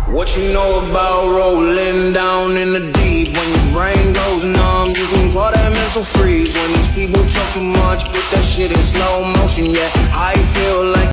What you know about rolling down in the deep? When your brain goes numb, you can call that mental freeze. When these people talk too much, put that shit in slow motion. Yeah, I feel like